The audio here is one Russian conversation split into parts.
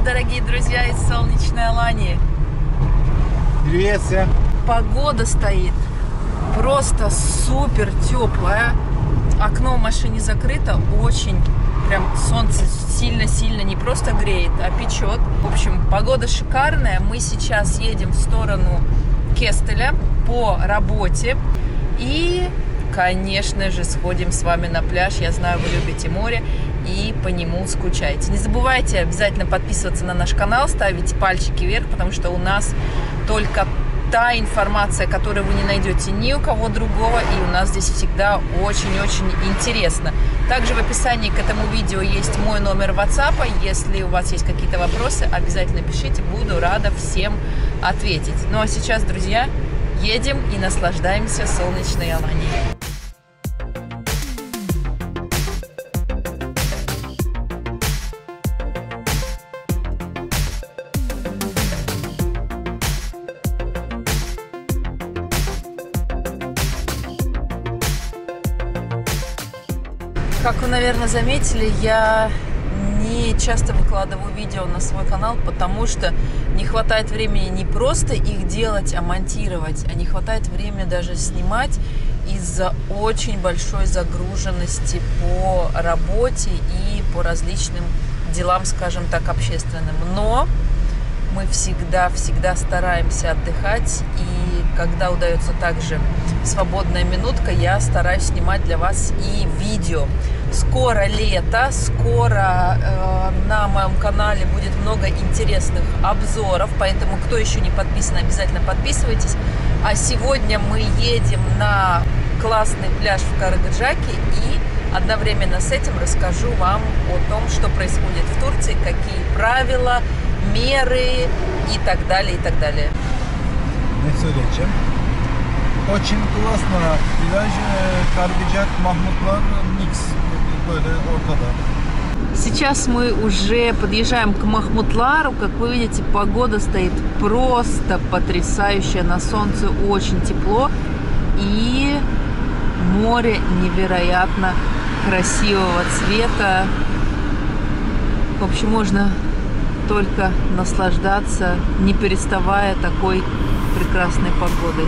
дорогие друзья из солнечной Алании. Привет всем. Погода стоит просто супер теплая. Окно в машине закрыто. Очень прям солнце сильно-сильно не просто греет, а печет. В общем, погода шикарная. Мы сейчас едем в сторону Кестеля по работе. И, конечно же, сходим с вами на пляж. Я знаю, вы любите море и по нему скучаете. Не забывайте обязательно подписываться на наш канал, ставить пальчики вверх, потому что у нас только та информация, которую вы не найдете ни у кого другого, и у нас здесь всегда очень-очень интересно. Также в описании к этому видео есть мой номер WhatsApp. Если у вас есть какие-то вопросы, обязательно пишите, буду рада всем ответить. Ну а сейчас, друзья, едем и наслаждаемся солнечной Аланией. Как вы, наверное, заметили, я не часто выкладываю видео на свой канал, потому что не хватает времени не просто их делать, а монтировать, а не хватает времени даже снимать из-за очень большой загруженности по работе и по различным делам, скажем так, общественным. Но мы всегда стараемся отдыхать, и когда удается также свободная минутка, я стараюсь снимать для вас и видео. Скоро лето, скоро на моем канале будет много интересных обзоров, поэтому кто еще не подписан, обязательно подписывайтесь. А сегодня мы едем на классный пляж в Карагоджаке, и одновременно с этим расскажу вам о том, что происходит в Турции, какие правила, меры и так далее, и так далее. Очень классно. Пляж Карагоджак, Махмутлар, микс. Сейчас мы уже подъезжаем к Махмутлару. Как вы видите, погода стоит просто потрясающая. На солнце очень тепло. И море невероятно красивого цвета. В общем, можно только наслаждаться, не переставая, такой прекрасной погодой.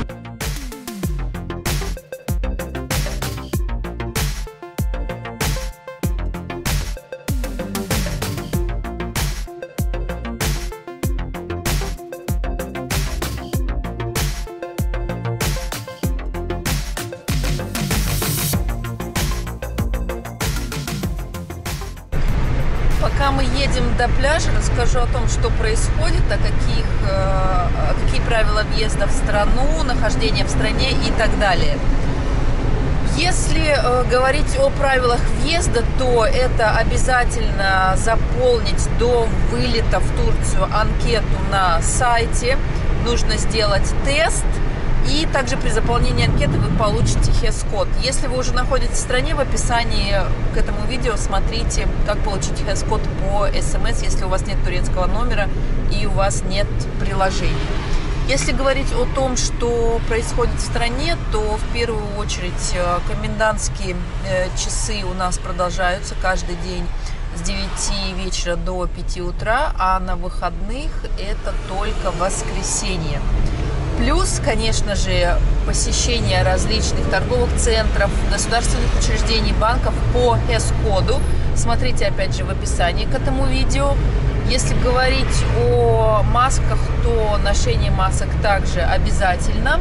Пока мы едем до пляжа, расскажу о том, что происходит, какие правила въезда в страну, нахождения в стране и так далее. Если говорить о правилах въезда, то это обязательно заполнить до вылета в Турцию анкету на сайте. Нужно сделать тест. И также при заполнении анкеты вы получите HES-код. Если вы уже находитесь в стране, в описании к этому видео смотрите, как получить HES-код по СМС, если у вас нет турецкого номера и у вас нет приложения. Если говорить о том, что происходит в стране, то в первую очередь комендантские часы у нас продолжаются каждый день с 9 вечера до 5 утра, а на выходных это только воскресенье. Плюс, конечно же, посещение различных торговых центров, государственных учреждений, банков по HES-коду. Смотрите, опять же, в описании к этому видео. Если говорить о масках, то ношение масок также обязательно.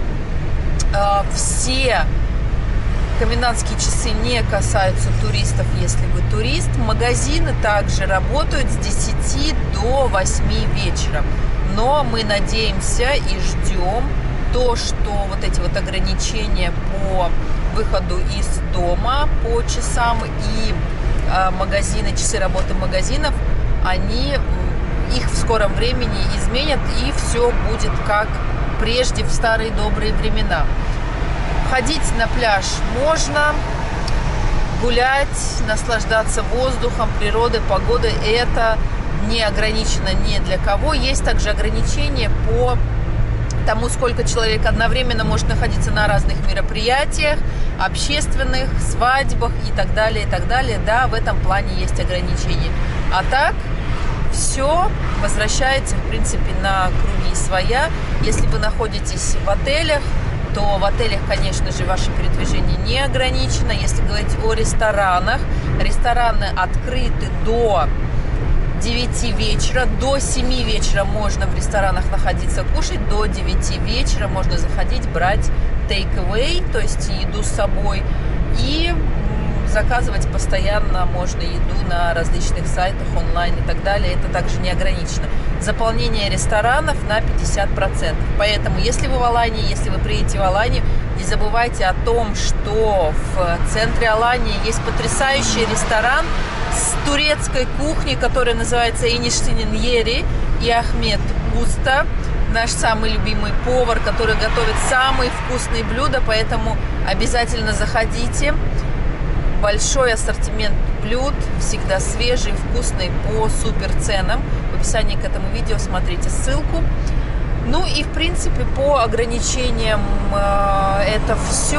Все комендантские часы не касаются туристов, если вы турист. Магазины также работают с 10 до 8 вечера. Но мы надеемся и ждем то, что вот эти вот ограничения по выходу из дома по часам и магазины, часы работы магазинов, они их в скором времени изменят, и все будет как прежде, в старые добрые времена. Ходить на пляж можно, гулять, наслаждаться воздухом, природой, погодой. Это не ограничено ни для кого. Есть также ограничения по тому, сколько человек одновременно может находиться на разных мероприятиях, общественных, свадьбах и так далее, и так далее. Да, в этом плане есть ограничения. А так, все возвращается, в принципе, на круги своя. Если вы находитесь в отелях, то в отелях, конечно же, ваше передвижение не ограничено. Если говорить о ресторанах, рестораны открыты до 9 вечера, до 7 вечера можно в ресторанах находиться, кушать, до 9 вечера можно заходить, брать take-away, то есть еду с собой, и заказывать постоянно можно еду на различных сайтах, онлайн и так далее. Это также не ограничено. Заполнение ресторанов на 50%. Поэтому, если вы в Алании, если вы приедете в Аланию, не забывайте о том, что в центре Алании есть потрясающий ресторан с турецкой кухней, который называется Enişte'nin Yeri, и Ахмед Уста, наш самый любимый повар, который готовит самые вкусные блюда, поэтому обязательно заходите. Большой ассортимент блюд, всегда свежие, вкусные, по супер ценам. В описании к этому видео смотрите ссылку. Ну и в принципе по ограничениям это все.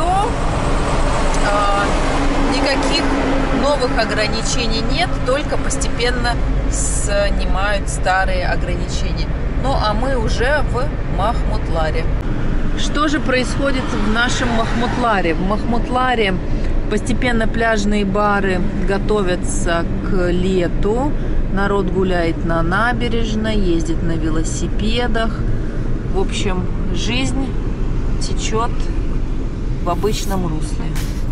Никаких новых ограничений нет, только постепенно снимают старые ограничения. Ну а мы уже в Махмутларе. Что же происходит в нашем Махмутларе? В Махмутларе постепенно пляжные бары готовятся к лету. Народ гуляет на набережной, ездит на велосипедах. В общем, жизнь течет в обычном русле.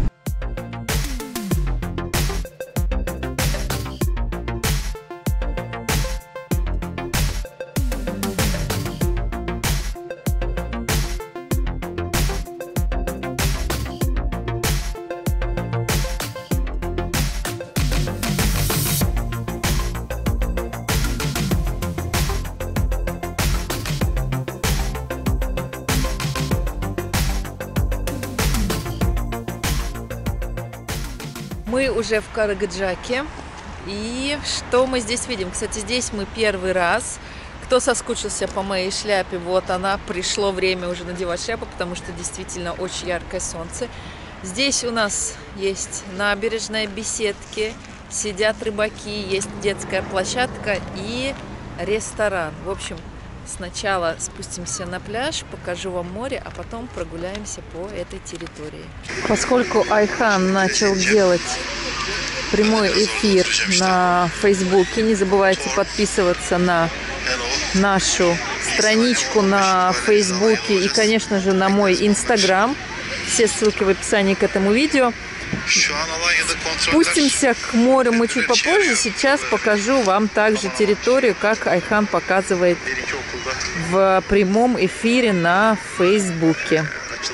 Мы уже в Карагаджаке. И что мы здесь видим? Кстати, здесь мы первый раз. Кто соскучился по моей шляпе, вот она. Пришло время уже надевать шляпу, потому что действительно очень яркое солнце. Здесь у нас есть набережная, беседки, сидят рыбаки, есть детская площадка и ресторан. В общем, сначала спустимся на пляж, покажу вам море, а потом прогуляемся по этой территории. Поскольку Айхан начал делать прямой эфир на Фейсбуке, не забывайте подписываться на нашу страничку на Фейсбуке и, конечно же, на мой Инстаграм. Все ссылки в описании к этому видео. Спустимся к морю мы чуть попозже. Сейчас покажу вам также территорию, как Айхан показывает в прямом эфире на Фейсбуке.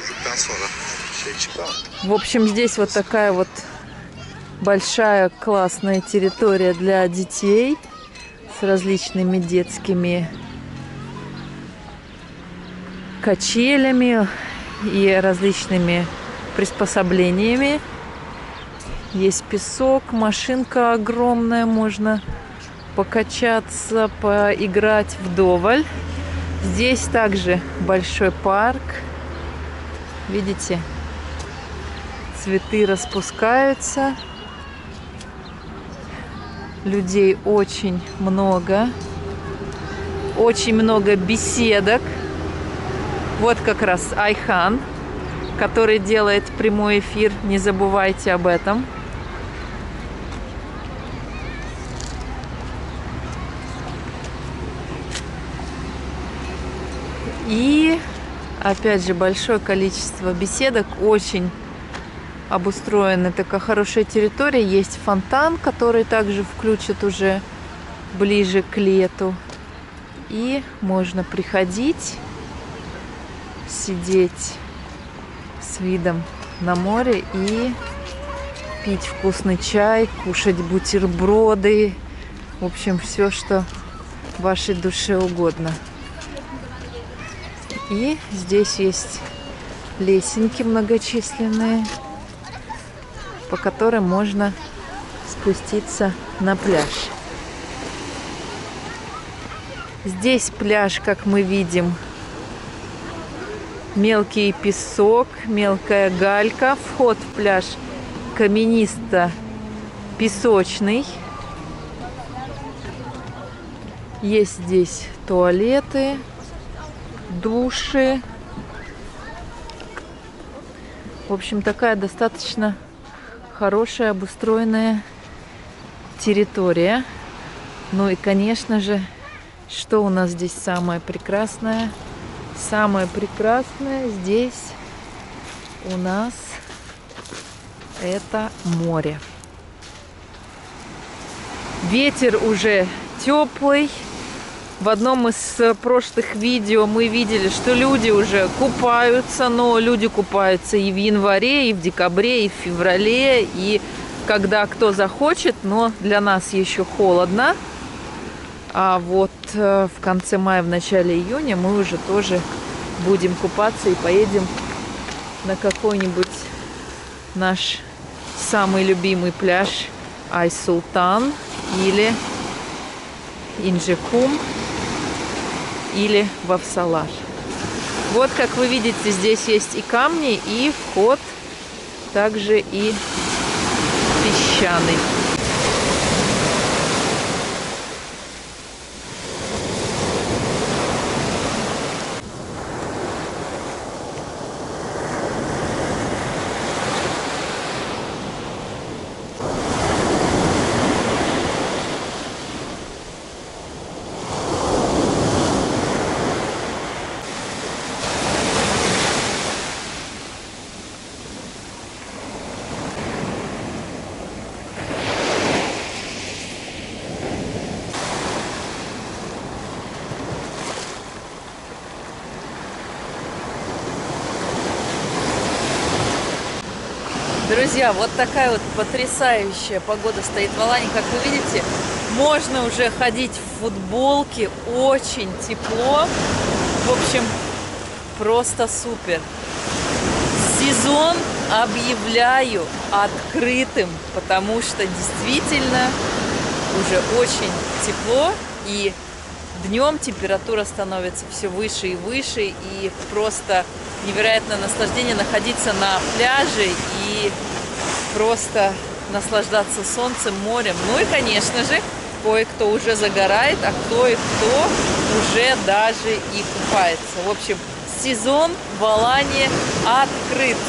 В общем, здесь вот такая вот большая классная территория для детей с различными детскими качелями и различными приспособлениями. Есть песок, машинка огромная, можно покачаться, поиграть вдоволь. Здесь также большой парк. Видите, цветы распускаются. Людей очень много. Очень много беседок. Вот как раз Айхан, который делает прямой эфир. Не забывайте об этом. И опять же большое количество беседок. Очень обустроена такая хорошая территория. Есть фонтан, который также включат уже ближе к лету. И можно приходить, сидеть с видом на море и пить вкусный чай, кушать бутерброды. В общем, все, что вашей душе угодно. И здесь есть лесенки многочисленные, по которым можно спуститься на пляж. Здесь пляж, как мы видим, мелкий песок, мелкая галька. Вход в пляж каменисто-песочный. Есть здесь туалеты, души. В общем, такая достаточно хорошая, обустроенная территория. Ну и, конечно же, что у нас здесь самое прекрасное? Самое прекрасное здесь у нас это море. Ветер уже теплый. В одном из прошлых видео мы видели, что люди уже купаются, но люди купаются и в январе, и в декабре, и в феврале, и когда кто захочет, но для нас еще холодно. А вот в конце мая, в начале июня мы уже тоже будем купаться и поедем на какой-нибудь наш самый любимый пляж Айсултан или Инджикум или Вавсалар. Вот, как вы видите, здесь есть и камни, и вход также и песчаный. Друзья, вот такая вот потрясающая погода стоит в Алании. Как вы видите, можно уже ходить в футболке, очень тепло. В общем, просто супер. Сезон объявляю открытым, потому что действительно уже очень тепло, и днем температура становится все выше и выше, и просто невероятное наслаждение находиться на пляже и просто наслаждаться солнцем, морем. Ну и, конечно же, кое-кто уже загорает, а кое-кто уже даже и купается. В общем, сезон в Алании открыт.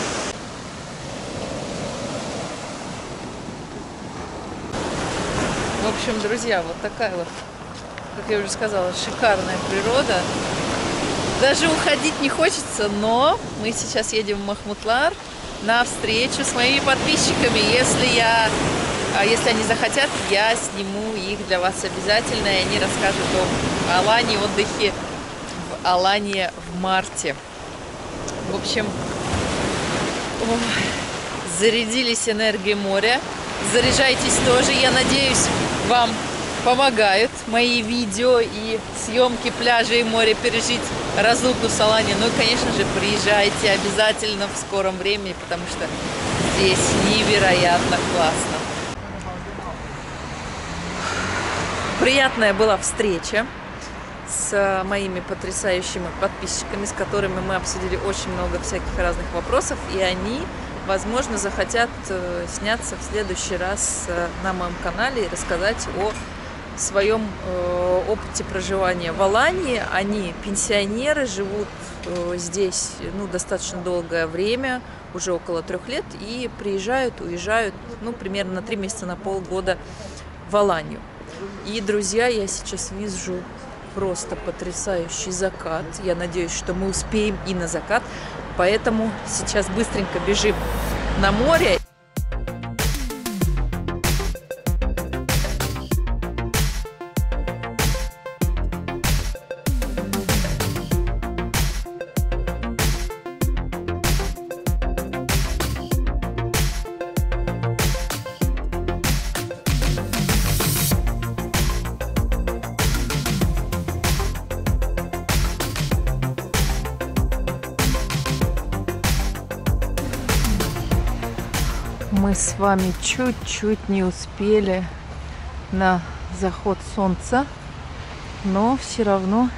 В общем, друзья, вот такая вот, как я уже сказала, шикарная природа. Даже уходить не хочется, но мы сейчас едем в Махмутлар на встречу с моими подписчиками. Если они захотят, я сниму их для вас обязательно, и они расскажут о Алании, отдыхе в Алании в марте. В общем, зарядились энергией моря. Заряжайтесь тоже. Я надеюсь, вам помогают мои видео и съемки пляжа и моря пережить разлуку с Аланией. Ну и, конечно же, приезжайте обязательно в скором времени, потому что здесь невероятно классно. Приятная была встреча с моими потрясающими подписчиками, с которыми мы обсудили очень много всяких разных вопросов, и они, возможно, захотят сняться в следующий раз на моем канале и рассказать о своем опыте проживания в Алании. Они пенсионеры, живут здесь достаточно долгое время, уже около 3 лет, и приезжают, уезжают примерно на 3 месяца, на полгода в Аланию. И, друзья, я сейчас вижу просто потрясающий закат. Я надеюсь, что мы успеем и на закат, поэтому сейчас быстренько бежим на море. Мы с вами чуть-чуть не успели на заход солнца, но все равно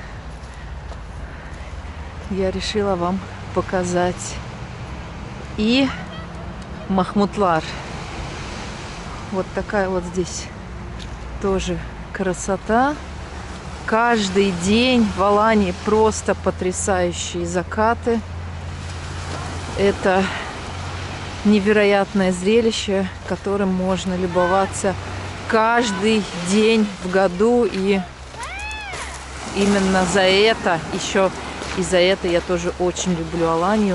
я решила вам показать и Махмутлар. Вот такая вот здесь тоже красота. Каждый день в Алании просто потрясающие закаты. Это невероятное зрелище, которым можно любоваться каждый день в году. И именно за это, еще и за это я тоже очень люблю Аланию.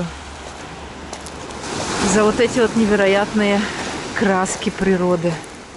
За вот эти вот невероятные краски природы.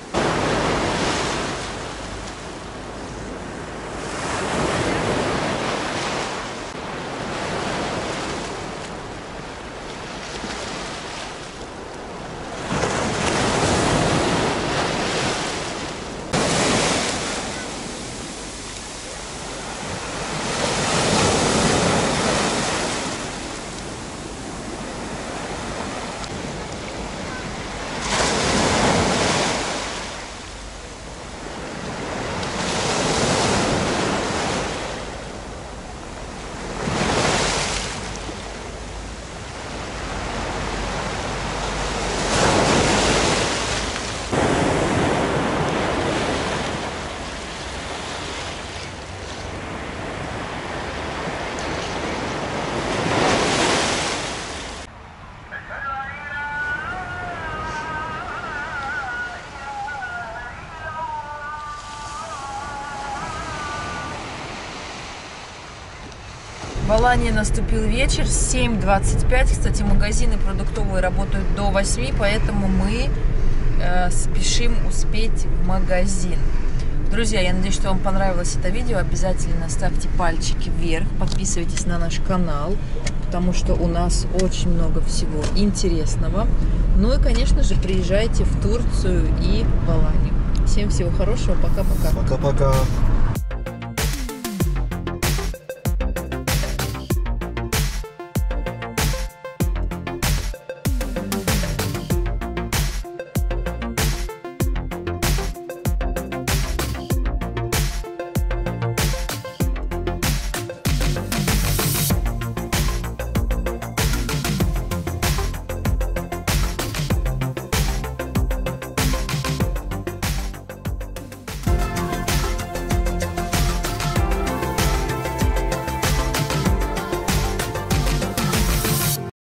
В Алании наступил вечер, 7:25. Кстати, магазины продуктовые работают до 8, поэтому мы спешим успеть в магазин. Друзья, я надеюсь, что вам понравилось это видео. Обязательно ставьте пальчики вверх, подписывайтесь на наш канал, потому что у нас очень много всего интересного. Ну и, конечно же, приезжайте в Турцию и в Аланию. Всем всего хорошего, пока-пока. Пока-пока.